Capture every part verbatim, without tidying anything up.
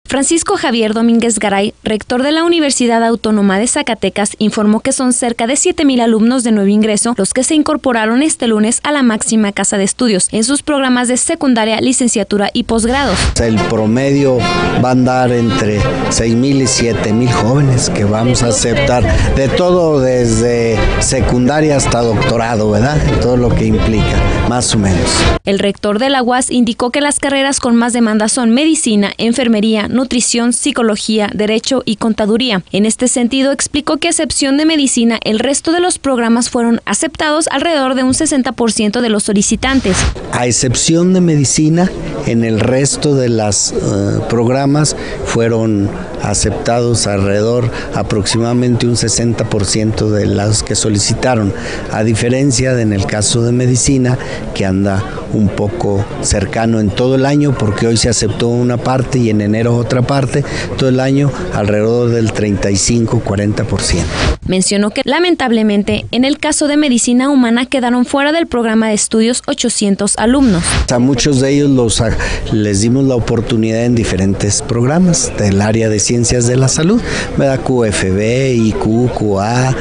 Francisco Javier Domínguez Garay, rector de la Universidad Autónoma de Zacatecas, informó que son cerca de siete mil alumnos de nuevo ingreso los que se incorporaron este lunes a la máxima casa de estudios en sus programas de secundaria, licenciatura y posgrados. El promedio va a andar entre seis mil y siete mil jóvenes que vamos a aceptar, de todo desde secundaria hasta doctorado, ¿verdad? Todo lo que implica, más o menos. El rector de la U A S indicó que las carreras con más demanda son medicina, enfermería, nutrición, psicología, derecho y contaduría. En este sentido, explicó que a excepción de medicina, el resto de los programas fueron aceptados alrededor de un sesenta por ciento de los solicitantes. A excepción de medicina, en el resto de los uh, programas fueron aceptados alrededor aproximadamente un sesenta por ciento de los que solicitaron, a diferencia de en el caso de medicina, que anda un poco cercano en todo el año, porque hoy se aceptó una parte y en enero otra parte, todo el año alrededor del treinta y cinco a cuarenta por ciento. Mencionó que lamentablemente en el caso de medicina humana quedaron fuera del programa de estudios ochocientos alumnos. A muchos de ellos los, les dimos la oportunidad en diferentes programas del área de ciencias de la salud, ¿verdad? Q F B, I Q, Q A,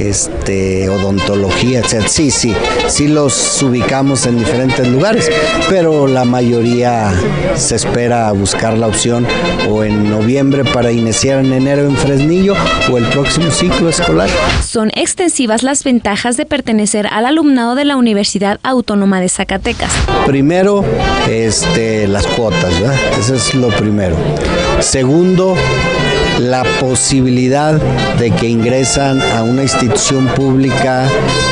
este, odontología, etcétera. Sí, sí, sí los ubicamos en diferentes lugares, pero la mayoría se espera buscar la opción o en noviembre para iniciar en enero en Fresnillo o el próximo ciclo escolar. Son extensivas las ventajas de pertenecer al alumnado de la Universidad Autónoma de Zacatecas. Primero, este, las cuotas, ¿verdad? Eso es lo primero. Segundo, la posibilidad de que ingresan a una institución pública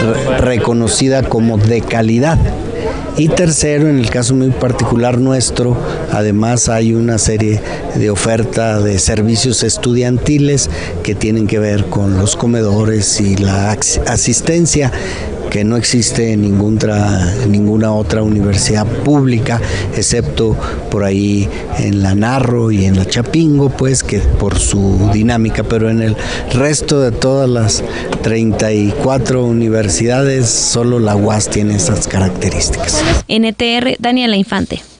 reconocida como de calidad. Y tercero, en el caso muy particular nuestro, además hay una serie de oferta de servicios estudiantiles que tienen que ver con los comedores y la asistencia, que no existe en ninguna, ninguna otra universidad pública, excepto por ahí en la Narro y en la Chapingo, pues que por su dinámica, pero en el resto de todas las treinta y cuatro universidades, solo la U A S tiene esas características. N T R, Daniela Infante.